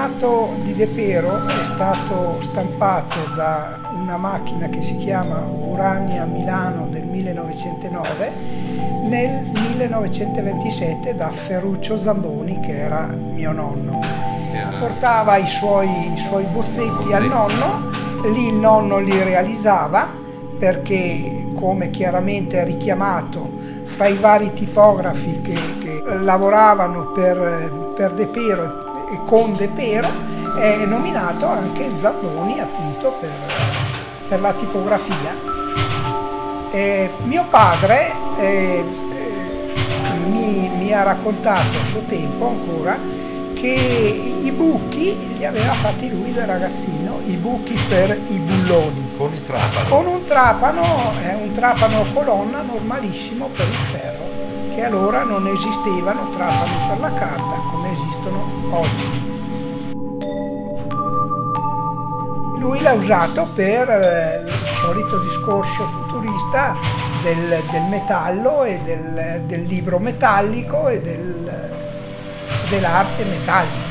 ritratto di De Pero è stato stampato da una macchina che si chiama Urania Milano del 1909 nel 1927 da Ferruccio Zamboni, che era mio nonno. Portava i suoi bozzetti al nonno, lì il nonno li realizzava perché, come chiaramente è richiamato, fra i vari tipografi che lavoravano per De Pero e con De Pero è nominato anche il Zamboni, appunto, per la tipografia. Mio padre mi ha raccontato a suo tempo ancora che i buchi li aveva fatti lui da ragazzino, i buchi per i bulloni. Con il trapano? Con un trapano a colonna normalissimo per il ferro, che allora non esistevano trapani per la carta come esistono oggi. Lui l'ha usato per il solito discorso futurista del metallo e del libro metallico e dell'arte metallica.